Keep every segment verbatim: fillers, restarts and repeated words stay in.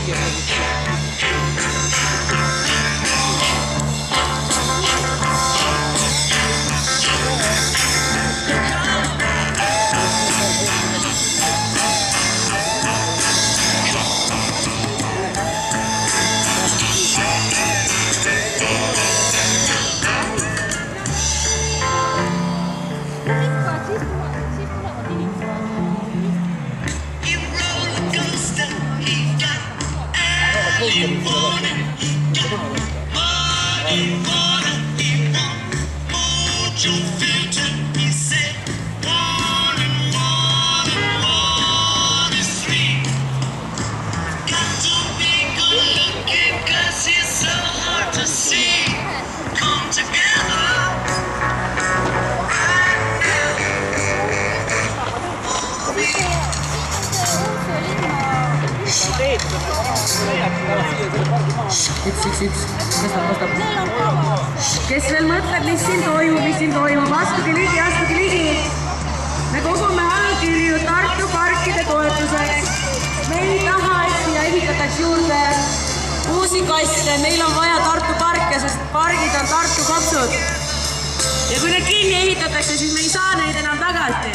üks, üks, üks, kes ta vastab? Kes veel mõtleb, mis siin toimub, mis siin toimub, astuge ligi, astuge ligi. Me kogume allkirju Tartu parkide toetuseks. Me ei taha, et siia ehitataks juurde uusi kaste. Meil on vaja Tartu parke, sest pargid on Tartu kopsud. Ja kui need kinni ehitatakse, siis me ei saa neid enam tagasi.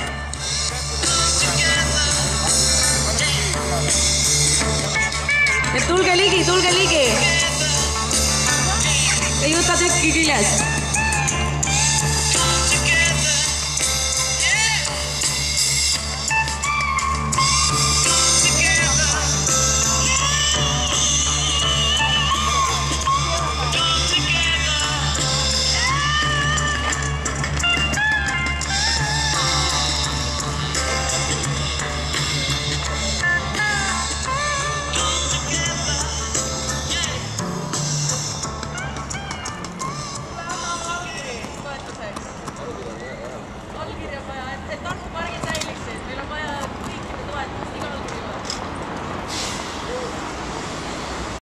Et tulge ligi, tulge ligi. Ei võta tükki küljes.